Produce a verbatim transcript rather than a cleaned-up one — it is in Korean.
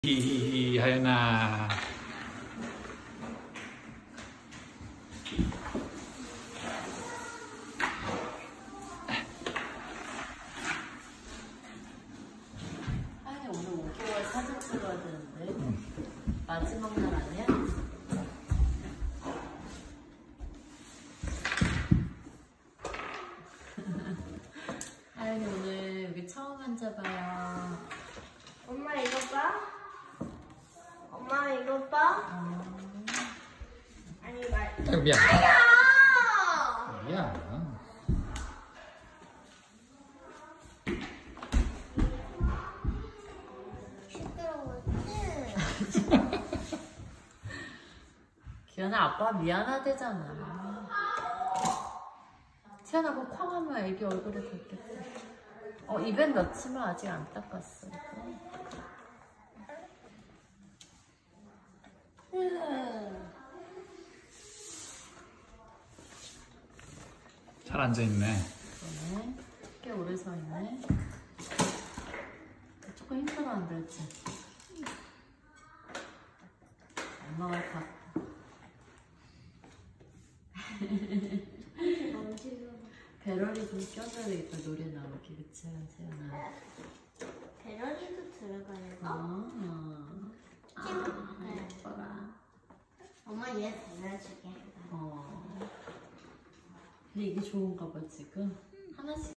히히히 하연아. 하연이 오늘 오 개월 사진 찍어야 되는데 응. 마지막 날 아니야? 하연이 오늘 여기 처음 앉아봐요. 엄마 이거 봐. 엄마 이거 봐. 음. 아니 말. 아이고 미안. 아야. 미안. 시끄러웠지? 기현아 아빠 미안하대잖아. 티안아 그거 쾅 하면 애기 얼굴에 닿겠어. 어 입에 넣지만 아직 안 닦았어. 잘 앉아있네. 그러네. 꽤 오래 서 있네. 조금 힘들어한다 했지? 엄마가 다. 배럴이 좀 껴줘야 되겠다. 노래 나오기. 그치, 세연아? 배럴이도 들어가요. 아, 아, 예뻐라. 엄마 얘 달려줄게. 어. 근데 이게 좋은가 봐, 지금? 하나씩.